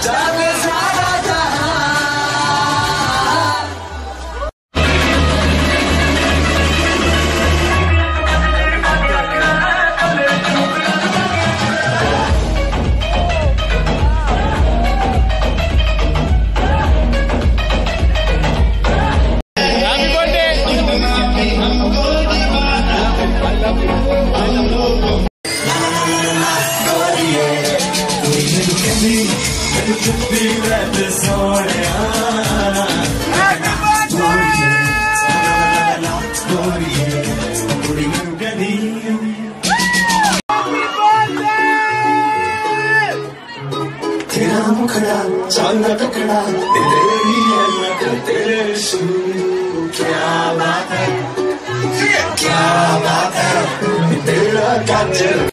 जागे सारा तेरा मुखड़ा चांद टकरा तेरी अलग तेरे शुरू क्या बात है तेरा काजल